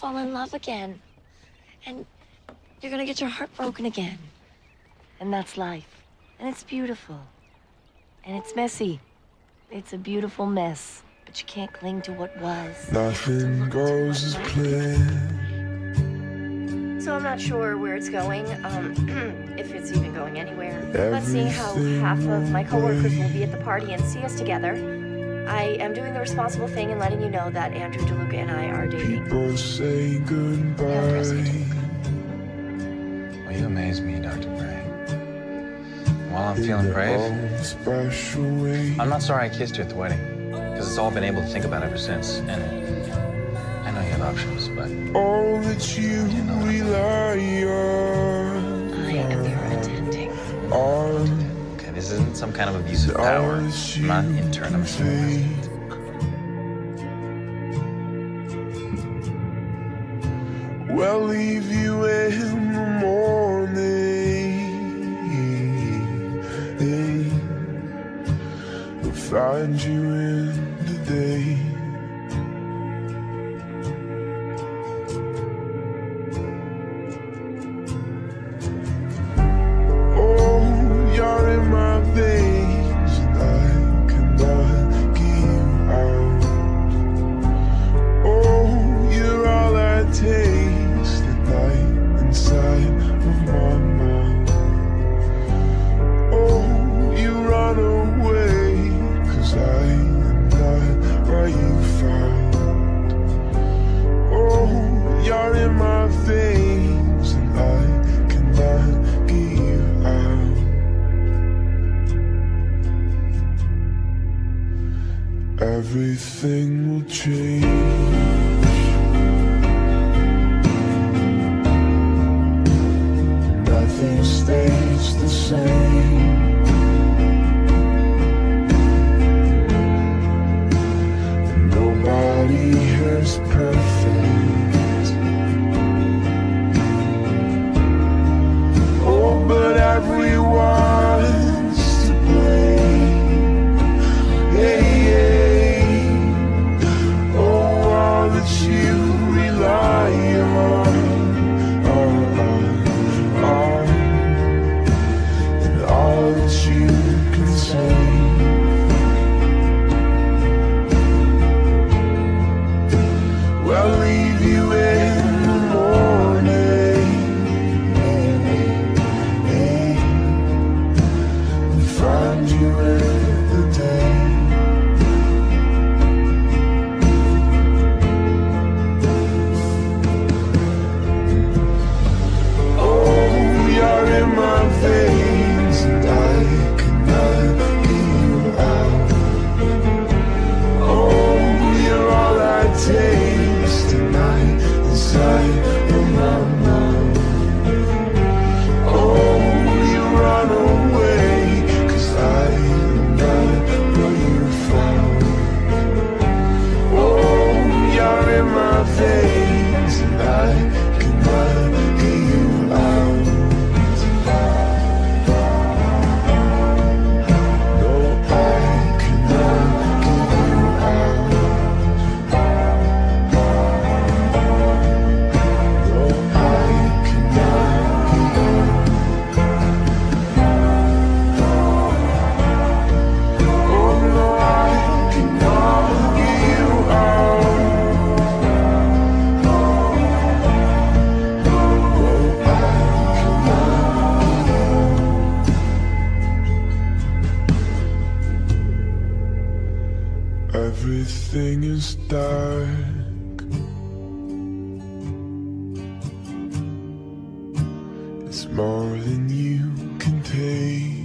fall in love again. And you're gonna get your heart broken again. And that's life. And it's beautiful. And it's messy. It's a beautiful mess. But you can't cling to what was. Nothing goes as planned. So I'm not sure where it's going, if it's even going anywhere. But seeing how half of my coworkers will be at the party and see us together, I am doing the responsible thing and letting you know that Andrew DeLuca and I are dating. People say goodbye. Yeah, President. Well, you amaze me, Dr. Bray. While I'm feeling brave, I'm not sorry I kissed you at the wedding, because it's all I've been able to think about ever since. And I know you have options, but all that you rely on. I am your attending. okay, this isn't some kind of abuse of power. I'm not an intern, I'm a president. We'll leave you in the morning. We'll find you in the day. Oh, you're in my veins, and I cannot get you out. Oh, you're all I taste at night inside of my mouth. Oh, you run away, 'cause I am not what you found. Oh, you're in my veins, and I cannot get you out. Everything will change. Nothing stays the same. Nobody here's perfect. Oh, but everyone's to blame. Hey, hey. Oh, all that you rely on. And all that you can say. We'll leave you in the morning. And find you in the day. Oh, you're in my veins, and I cannot get you out. Oh, you're all I taste tonight inside of my mouth. Oh, you run away, 'cause I am not what you found. Oh, you're in my veins, and I cannot get you out. No, I cannot get you out. No, I cannot get you out. Oh, no, I cannot get you out. Everything is dark. It's more than you can take.